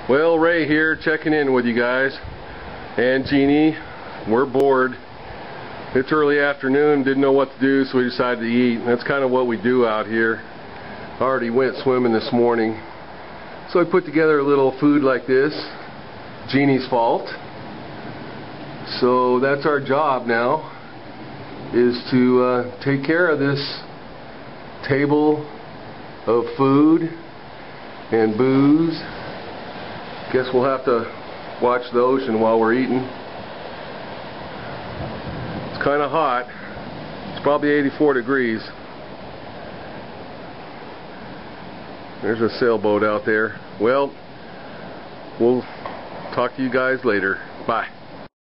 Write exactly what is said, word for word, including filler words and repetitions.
Well, Ray here, checking in with you guys. And Jeannie, we're bored. It's early afternoon, didn't know what to do, so we decided to eat. That's kind of what we do out here. I already went swimming this morning. So I put together a little food like this. Jeannie's fault. So that's our job now, is to uh, take care of this table of food and booze. Guess we'll have to watch the ocean while we're eating. It's kind of hot. It's probably eighty-four degrees. There's a sailboat out there. Well, we'll talk to you guys later. Bye.